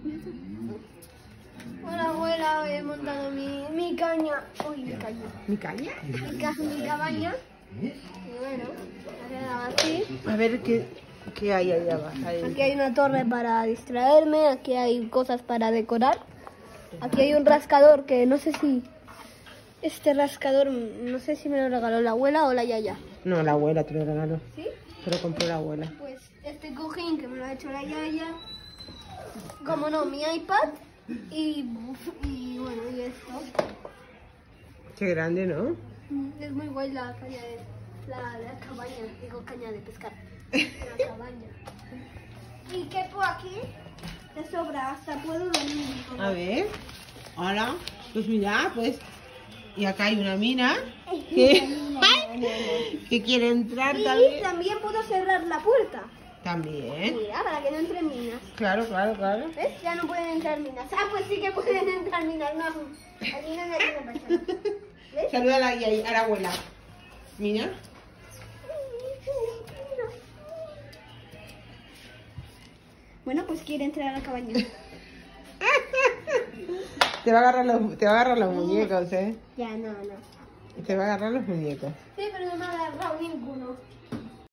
Hola abuela, hoy he montado mi caña. Uy, mi caña. ¿Mi caña? Mi cabaña. Y bueno, ha quedado así. A ver qué hay allá abajo. Aquí hay una torre para distraerme, aquí hay cosas para decorar. Aquí hay un rascador que no sé si... Este rascador, no sé si me lo regaló la abuela o la yaya. No, la abuela te lo regaló. ¿Sí? Te lo compró la abuela. Pues este cojín que me lo ha hecho la yaya. Como no, mi iPad. Y bueno, y esto. Qué grande, ¿no? Es muy guay la caña de... La cabaña, digo caña de pescar. La cabaña. ¿Y qué por aquí? De sobra, hasta puedo dormir. A ver. Hola. Pues mira, pues... Y acá hay una mina que quiere entrar Y también. también puedo cerrar la puerta. También. Mira, para que no entren minas. Claro, claro, claro. ¿Ves? Ya no pueden entrar minas. Ah, pues sí que pueden entrar minas. No, aquí no hay persona. ¿Ves? Saluda a la abuela. Mina. Bueno, pues quiere entrar a la cabaña. Te va a agarrar los muñecos, ¿eh? Ya, no. Te va a agarrar los muñecos. Sí, pero no me ha agarrado ninguno.